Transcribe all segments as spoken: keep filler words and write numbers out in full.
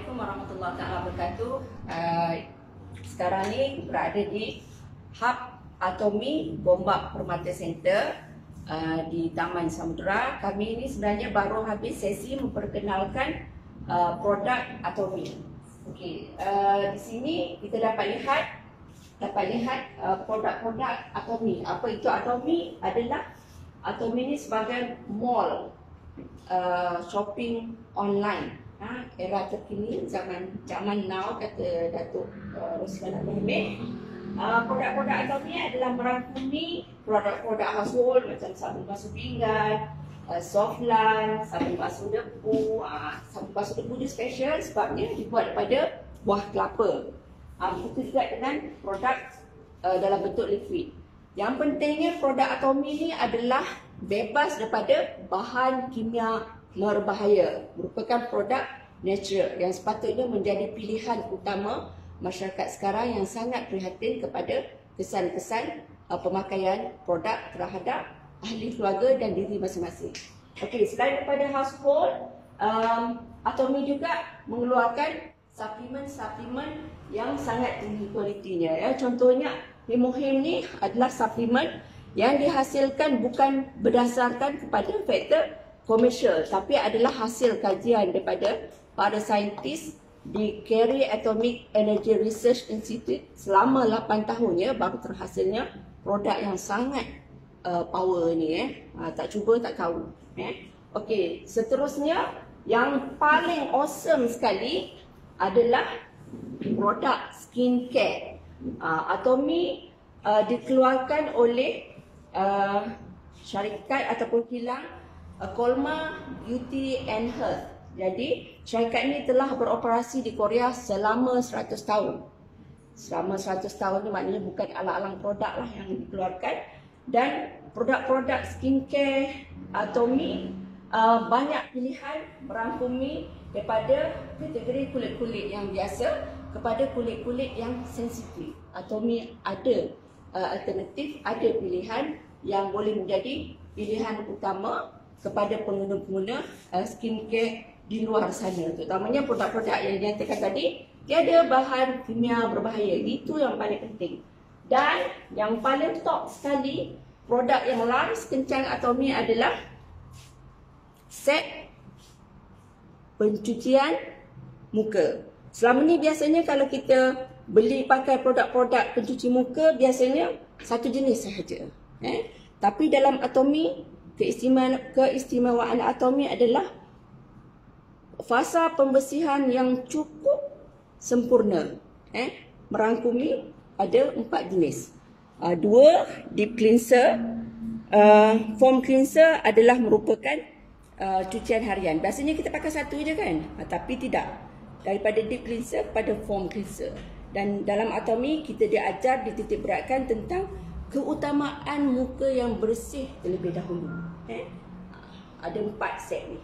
Assalamualaikum warahmatullahi wabarakatuh. Uh, sekarang ni berada di Hub Atomy Gombak Permata Center uh, di Taman Samudera. Kami ini sebenarnya baru habis sesi memperkenalkan uh, produk Atomy. Okey, uh, di sini kita dapat lihat dapat lihat uh, produk-produk Atomy. Apa itu Atomy? Adalah Atomy ini sebagai mall uh, shopping online. Ha, era terkini, zaman zaman now, kata Datuk uh, Rosman Abdul uh, produk-produk Atomy adalah merangkumi produk-produk household macam sabun basuh pinggan, uh, soft lung, sabun basuh debu. uh, Sabun basuh debu dia special sebabnya dibuat daripada buah kelapa. uh, Begitu juga dengan produk uh, dalam bentuk liquid. Yang pentingnya produk Atomy ini adalah bebas daripada bahan kimia berbahaya, merupakan produk natural yang sepatutnya menjadi pilihan utama masyarakat sekarang yang sangat prihatin kepada kesan-kesan uh, pemakaian produk terhadap ahli keluarga dan diri masing-masing. Okey, selain daripada household, um, Atomy juga mengeluarkan suplemen-suplemen yang sangat tinggi kualitinya. Ya. Contohnya, Hemohim ni adalah suplemen yang dihasilkan bukan berdasarkan kepada faktor komersial, tapi adalah hasil kajian daripada para saintis di Carey Atomic Energy Research Institute selama lapan tahun ya, baru terhasilnya produk yang sangat uh, power ni eh. Ha, tak cuba tak tahu. Eh. Okey, seterusnya yang paling awesome sekali adalah produk skincare. Uh, Atomy uh, dikeluarkan oleh uh, syarikat ataupun kilang Kolma Beauty and Health. Jadi syarikat ini telah beroperasi di Korea selama seratus tahun. Selama seratus tahun ni maknanya bukan alang-alang produk lah yang dikeluarkan. Dan produk-produk skincare Atomy uh, banyak pilihan, merangkumi daripada kategori kulit-kulit yang biasa kepada kulit-kulit yang sensitif. Atomy ada uh, alternatif, ada pilihan yang boleh menjadi pilihan utama kepada pengguna-pengguna uh, skincare di luar sana, terutamanya produk-produk yang dinyatakan tadi tiada bahan kimia berbahaya. Itu yang paling penting. Dan yang paling top sekali, produk yang laris kencang Atomy adalah set pencucian muka. Selama ni biasanya kalau kita beli pakai produk-produk pencuci muka, biasanya satu jenis sahaja. Eh? Tapi dalam Atomy, keistimewaan, keistimewaan Atomy adalah fasa pembersihan yang cukup sempurna. Eh? Merangkumi ada empat jenis. Uh, dua deep cleanser, uh, foam cleanser adalah merupakan uh, cucian harian. Biasanya kita pakai satu je kan, uh, tapi tidak. Daripada deep cleanser pada foam cleanser. Dan dalam Atomy kita diajar, dititik beratkan tentang keutamaan muka yang bersih terlebih dahulu. Eh? Ada empat set ni.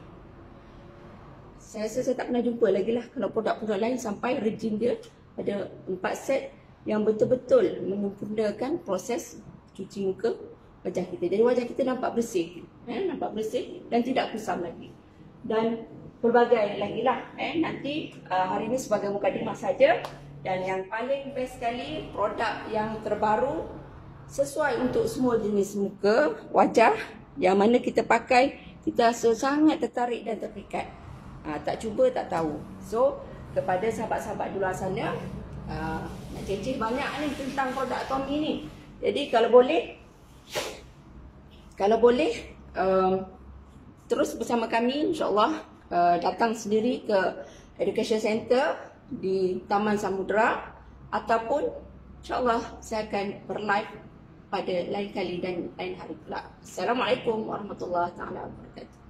Saya rasa saya tak pernah jumpa lagi lah kalau produk-produk lain sampai rejim dia ada empat set yang betul-betul menyempurnakan proses cuci muka wajah kita. Jadi wajah kita nampak bersih, eh? nampak bersih dan tidak kusam lagi. Dan pelbagai lagi lah. Eh? Nanti uh, hari ini sebagai mukadimah saja. Dan yang paling best sekali, produk yang terbaru sesuai untuk semua jenis muka, wajah, yang mana kita pakai, kita rasa sangat tertarik dan terpikat. Ha, tak cuba tak tahu. So, kepada sahabat-sahabat di luar sana, uh, nak ceceh banyak ni tentang produk Atomy ni. Jadi kalau boleh, kalau boleh, uh, terus bersama kami, insyaAllah, uh, datang sendiri ke Education Center di Taman Samudera, ataupun insyaAllah saya akan berlive pada lain kali dan lain hari pula. Assalamualaikum warahmatullahi wabarakatuh.